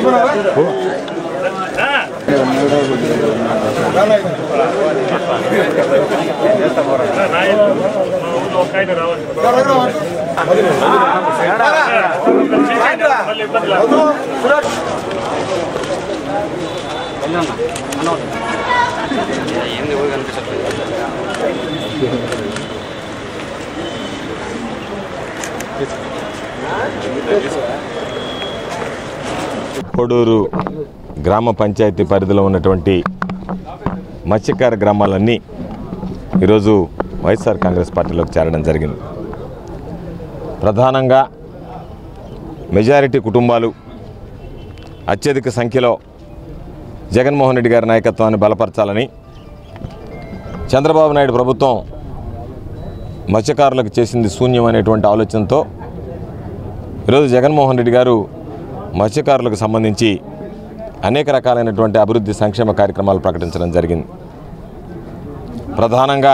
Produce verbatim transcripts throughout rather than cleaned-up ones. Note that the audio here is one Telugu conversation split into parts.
కోడూరు గ్రామ పంచాయతీ పరిధిలో ఉన్నటువంటి మత్స్యకార గ్రామాలన్నీ ఈరోజు వైఎస్ఆర్ కాంగ్రెస్ పార్టీలోకి చేరడం జరిగింది. ప్రధానంగా మెజారిటీ కుటుంబాలు అత్యధిక సంఖ్యలో జగన్మోహన్ రెడ్డి గారి నాయకత్వాన్ని బలపరచాలని చంద్రబాబు నాయుడు ప్రభుత్వం మత్స్యకారులకు చేసింది శూన్యం అనేటువంటి ఆలోచనతో ఈరోజు జగన్మోహన్ రెడ్డి గారు మత్స్యకారులకు సంబంధించి అనేక రకాలైనటువంటి అభివృద్ధి సంక్షేమ కార్యక్రమాలు ప్రకటించడం జరిగింది. ప్రధానంగా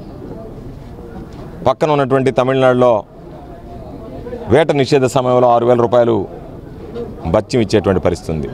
పక్కన ఉన్నటువంటి తమిళనాడులో వేట నిషేధ సమయంలో ఆరు వేల రూపాయలు బత్యం ఇచ్చేటువంటి పరిస్థితి ఉంది.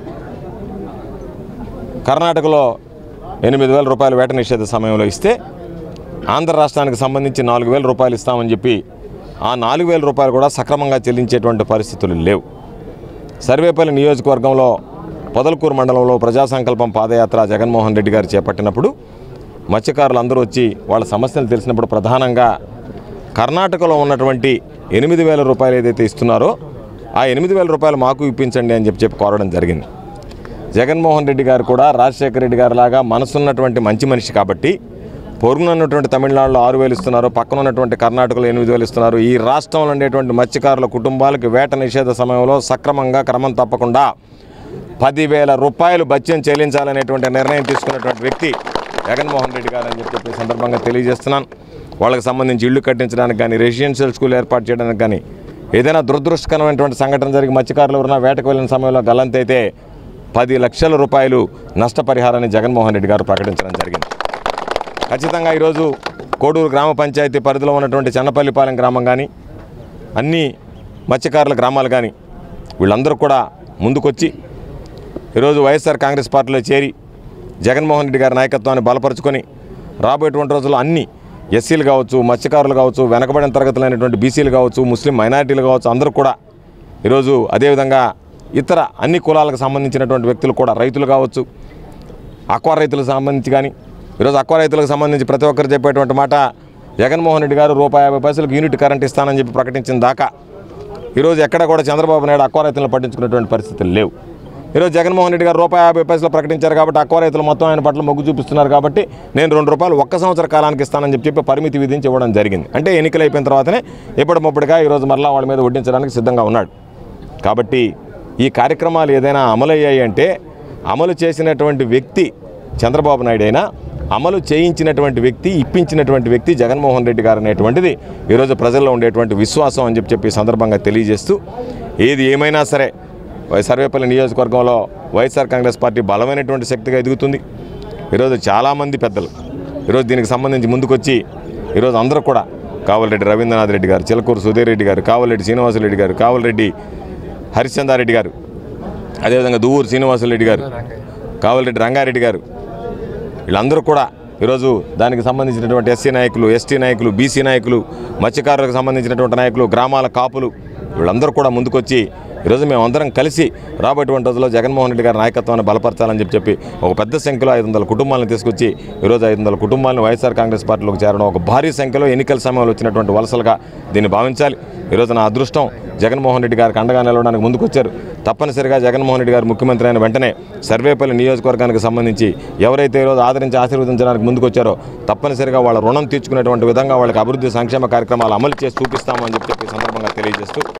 కర్ణాటకలో ఎనిమిది వేల రూపాయలు వేట నిషేధ సమయంలో ఇస్తే ఆంధ్ర రాష్ట్రానికి సంబంధించి నాలుగు వేల రూపాయలు ఇస్తామని చెప్పి ఆ నాలుగు వేల రూపాయలు కూడా సక్రమంగా చెల్లించేటువంటి పరిస్థితులు లేవు. సర్వేపల్లి నియోజకవర్గంలో పొదలకూరు మండలంలో ప్రజా సంకల్పం పాదయాత్ర జగన్మోహన్ రెడ్డి గారు చేపట్టినప్పుడు మత్స్యకారులు అందరూ వచ్చి వాళ్ళ సమస్యలు తెలిసినప్పుడు ప్రధానంగా కర్ణాటకలో ఉన్నటువంటి ఎనిమిది వేల రూపాయలు ఏదైతే ఇస్తున్నారో ఆ ఎనిమిది వేల రూపాయలు మాకు ఇప్పించండి అని చెప్పి చెప్పి కోరడం జరిగింది. జగన్మోహన్ రెడ్డి గారు కూడా రాజశేఖర రెడ్డి గారు లాగా మనసున్నటువంటి మంచి మనిషి కాబట్టి పొరుగునున్నటువంటి తమిళనాడులో ఆరు వేలు ఇస్తున్నారు, పక్కన ఉన్నటువంటి కర్ణాటకలో ఎనిమిది వేలు ఇస్తున్నారు. ఈ రాష్ట్రంలో ఉండేటువంటి మత్స్యకారుల కుటుంబాలకు వేట నిషేధ సమయంలో సక్రమంగా క్రమం తప్పకుండా పదివేల రూపాయలు బత్యం చెల్లించాలనేటువంటి నిర్ణయం తీసుకున్నటువంటి వ్యక్తి జగన్మోహన్ రెడ్డి గారు అని చెప్పి సందర్భంగా తెలియజేస్తున్నాను. వాళ్ళకి సంబంధించి ఇళ్లు కట్టించడానికి కానీ, రెసిడెన్షియల్ స్కూల్ ఏర్పాటు చేయడానికి కానీ, ఏదైనా దురదృష్టకరమైనటువంటి సంఘటన జరిగి మత్స్యకారులు ఎవరైనా వేటకు వెళ్ళిన సమయంలో గల్లంతైతే పది లక్షల రూపాయలు నష్టపరిహారాన్ని జగన్మోహన్ రెడ్డి గారు ప్రకటించడం జరిగింది. ఖచ్చితంగా ఈరోజు కోడూరు గ్రామ పంచాయతీ పరిధిలో ఉన్నటువంటి చెన్నపల్లిపాలెం గ్రామం కానీ, అన్ని మత్స్యకారుల గ్రామాలు కానీ వీళ్ళందరూ కూడా ముందుకొచ్చి ఈరోజు వైఎస్ఆర్ కాంగ్రెస్ పార్టీలో చేరి జగన్మోహన్ రెడ్డి గారి నాయకత్వాన్ని బలపరుచుకొని రాబోయేటువంటి రోజుల్లో అన్ని ఎస్సీలు కావచ్చు, మత్స్యకారులు కావచ్చు, వెనకబడిన తరగతులైనటువంటి బీసీలు కావచ్చు, ముస్లిం మైనారిటీలు కావచ్చు, అందరూ కూడా ఈరోజు అదేవిధంగా ఇతర అన్ని కులాలకు సంబంధించినటువంటి వ్యక్తులు కూడా, రైతులు కావచ్చు, అక్వా రైతులకు సంబంధించి కానీ ఈరోజు అక్వా రైతులకు సంబంధించి ప్రతి ఒక్కరు చెప్పేటువంటి మాట జగన్మోహన్ రెడ్డి గారు రూపాయి యాభై పైసలకు యూనిట్ కరెంట్ ఇస్తానని చెప్పి ప్రకటించిన దాకా ఈరోజు ఎక్కడ కూడా చంద్రబాబు నాయుడు అక్వా రైతులను పట్టించుకునేటువంటి పరిస్థితులు లేవు. ఈరోజు జగన్మోహన్ రెడ్డి గారు రూపాయి యాభై పైసలు ప్రకటించారు కాబట్టి అక్వా రైతులు మొత్తం ఆయన పట్ల మొగ్గు చూపిస్తున్నారు కాబట్టి నేను రెండు రూపాయలు ఒక్క సంవత్సర కాలానికి ఇస్తానని చెప్పి చెప్పి పరిమితి విధించి ఇవ్వడం జరిగింది. అంటే ఎన్నికలు అయిపోయిన తర్వాతనే ఎప్పటికప్పుడుగా ఈరోజు మరలా వాళ్ళ మీద వడ్డించడానికి సిద్ధంగా ఉన్నాడు. కాబట్టి ఈ కార్యక్రమాలు ఏదైనా అమలయ్యాయి అంటే అమలు చేసినటువంటి వ్యక్తి చంద్రబాబు నాయుడు అయినా అమలు చేయించినటువంటి వ్యక్తి, ఇప్పించినటువంటి వ్యక్తి జగన్మోహన్ రెడ్డి గారు అనేటువంటిది ఈరోజు ప్రజల్లో ఉండేటువంటి విశ్వాసం అని చెప్పి చెప్పి సందర్భంగా తెలియజేస్తూ ఏది ఏమైనా సరే సర్వేపల్లి నియోజకవర్గంలో వైఎస్ఆర్ కాంగ్రెస్ పార్టీ బలమైనటువంటి శక్తిగా ఎదుగుతుంది. ఈరోజు చాలామంది పెద్దలు ఈరోజు దీనికి సంబంధించి ముందుకొచ్చి ఈరోజు అందరూ కూడా కావలరెడ్డి రవీంద్రనాథ్ రెడ్డి గారు, చిలకూరు సుధీర్ రెడ్డి గారు, కావలరెడ్డి శ్రీనివాసరెడ్డి గారు, కావలరెడ్డి హరిశ్చంద్రారెడ్డి గారు, అదేవిధంగా దువ్వూరు శ్రీనివాసరెడ్డి గారు, కావలరెడ్డి రంగారెడ్డి గారు, వీళ్ళందరూ కూడా ఈరోజు దానికి సంబంధించినటువంటి ఎస్సీ నాయకులు, ఎస్టీ నాయకులు, బీసీ నాయకులు, మత్స్యకారులకు సంబంధించినటువంటి నాయకులు, గ్రామాల కాపులు వీళ్ళందరూ కూడా ముందుకొచ్చి ఈరోజు మేమందరం కలిసి రాబోయేటువంటి రోజుల్లో జగన్మోహన్ రెడ్డి గారి నాయకత్వాన్ని బలపరచాలని చెప్పి చెప్పి ఒక పెద్ద సంఖ్యలో ఐదు వందల కుటుంబాలను తీసుకొచ్చి ఈరోజు ఐదు వందల కుటుంబాలను వైఎస్ఆర్ కాంగ్రెస్ పార్టీలోకి చేరడం ఒక భారీ సంఖ్యలో ఎన్నికల సమయంలో వచ్చినటువంటి వలసలుగా దీన్ని భావించాలి. ఈరోజు నా అదృష్టం జగన్మోహన్ రెడ్డి గారికి అండగా నిలవడానికి ముందుకొచ్చారు. తప్పనిసరిగా జగన్మోహన్ రెడ్డి గారు ముఖ్యమంత్రి అయిన వెంటనే సర్వేపల్లి నియోజకవర్గానికి సంబంధించి ఎవరైతే ఈరోజు ఆదరించి ఆశీర్వదించడానికి ముందుకొచ్చారో తప్పనిసరిగా వాళ్ళ రుణం తీర్చుకునేటువంటి విధంగా వాళ్ళకి అభివృద్ధి సంక్షేమ కార్యక్రమాలు అమలు చేసి చూపిస్తామని చెప్పి సందర్భంగా తెలియజేస్తూ